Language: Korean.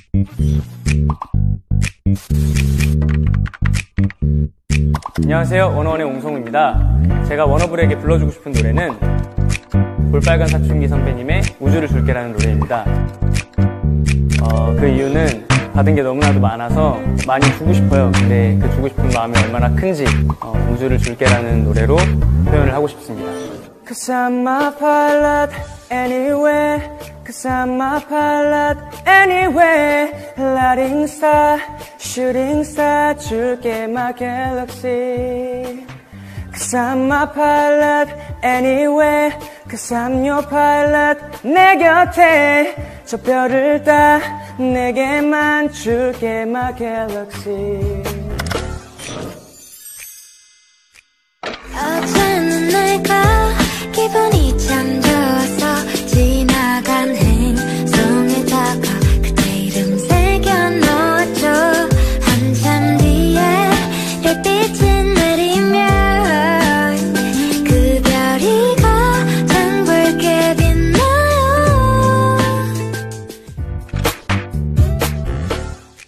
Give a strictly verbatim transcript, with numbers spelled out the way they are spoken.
안녕하세요, 워너원의 옹성우입니다. 제가 워너블에게 불러주고 싶은 노래는 볼빨간 사춘기 선배님의 우주를 줄게라는 노래입니다. 어, 그 이유는 받은 게 너무나도 많아서 많이 주고 싶어요. 근데 그 주고 싶은 마음이 얼마나 큰지 어, 우주를 줄게라는 노래로 표현을 하고 싶습니다. Cause I'm a pilot anyway, Cause I'm a pilot anyway, Lighting star, shooting star, 줄게 my galaxy. Cause I'm a pilot anyway, Cause I'm your pilot. 내 곁에 저 별을 따 내게만 줄게 my galaxy. 어제는 내가 기분이 참 좋아